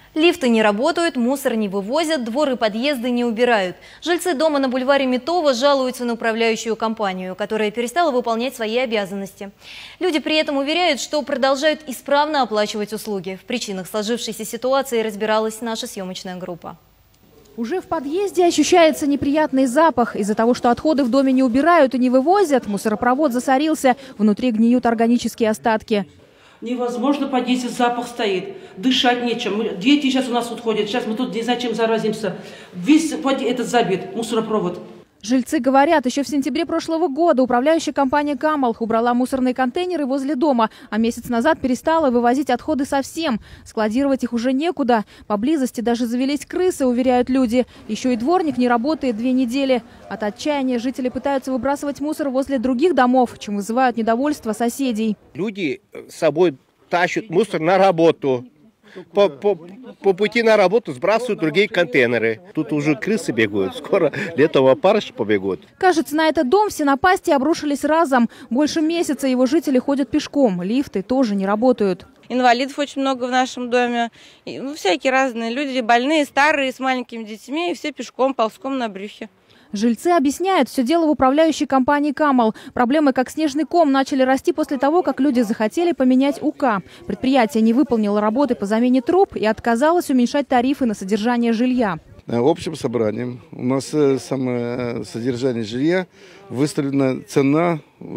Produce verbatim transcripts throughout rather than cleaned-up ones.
Лифты не работают, мусор не вывозят, дворы и подъезды не убирают. Жильцы дома на бульваре Метова жалуются на управляющую компанию, которая перестала выполнять свои обязанности. Люди при этом уверяют, что продолжают исправно оплачивать услуги. В причинах сложившейся ситуации разбиралась наша съемочная группа. Уже в подъезде ощущается неприятный запах. Из-за того, что отходы в доме не убирают и не вывозят, мусоропровод засорился, внутри гниют органические остатки. Невозможно, в подъезде запах стоит, дышать нечем. Дети сейчас у нас тут ходят, сейчас мы тут не знаю, чем заразимся. Весь этот забит, мусоропровод. Жильцы говорят, еще в сентябре прошлого года управляющая компания «Камал» убрала мусорные контейнеры возле дома, а месяц назад перестала вывозить отходы совсем. Складировать их уже некуда. Поблизости даже завелись крысы, уверяют люди. Еще и дворник не работает две недели. От отчаяния жители пытаются выбрасывать мусор возле других домов, чем вызывают недовольство соседей. Люди с собой тащат мусор на работу. По, по, по пути на работу сбрасывают другие контейнеры. Тут уже крысы бегают. Скоро летом опарыши побегут. Кажется, на этот дом все напасти обрушились разом. Больше месяца его жители ходят пешком. Лифты тоже не работают. Инвалидов очень много в нашем доме. И, ну, всякие разные люди, больные, старые, с маленькими детьми. И все пешком, ползком на брюхе. Жильцы объясняют, все дело в управляющей компании «Камал». Проблемы, как снежный ком, начали расти после того, как люди захотели поменять УК. Предприятие не выполнило работы по замене труб и отказалось уменьшать тарифы на содержание жилья. Общим собранием у нас самое содержание жилья выставлена цена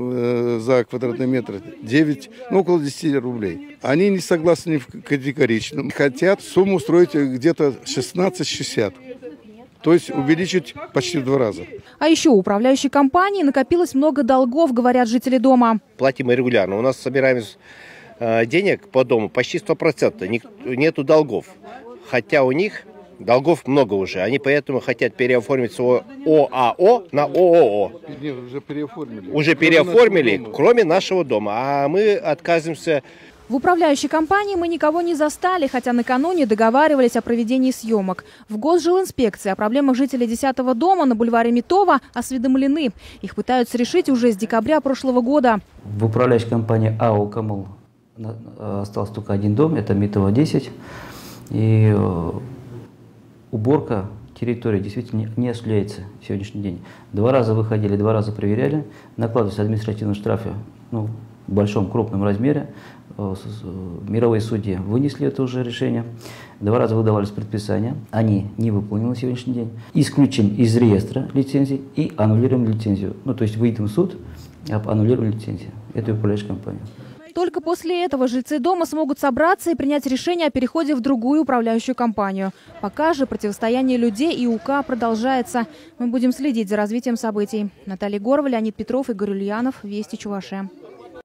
за квадратный метр девять, ну, около десяти рублей. Они не согласны категорично. Хотят сумму устроить где-то шестнадцать шестьдесят. То есть увеличить почти в два раза. А еще у управляющей компании накопилось много долгов, говорят жители дома. Платим мы регулярно. У нас собираем э, денег по дому почти сто процентов. Нету долгов. Хотя у них долгов много уже. Они поэтому хотят переоформить свое ОАО на ООО. Нет, уже переоформили. Уже переоформили, кроме, кроме нашего дома. А мы отказываемся. В управляющей компании мы никого не застали, хотя накануне договаривались о проведении съемок. В Госжилинспекции о проблемах жителей десятого дома на бульваре Метова осведомлены. Их пытаются решить уже с декабря прошлого года. В управляющей компании АО «Камал» остался только один дом, это Метова десять. И уборка территории действительно не осуществляется в сегодняшний день. Два раза выходили, два раза проверяли, накладывались административные штрафы, ну, в большом крупном размере. Мировые судьи вынесли это уже решение. Два раза выдавались предписания. Они не выполнены на сегодняшний день. Исключим из реестра лицензий и аннулируем лицензию. Ну, то есть выйдем в суд об аннулировании лицензии. Это управляющая компания. Только после этого жильцы дома смогут собраться и принять решение о переходе в другую управляющую компанию. Пока же противостояние людей и УК продолжается. Мы будем следить за развитием событий. Наталья Горова, Леонид Петров, Игорь Ульянов. Вести Чувашия.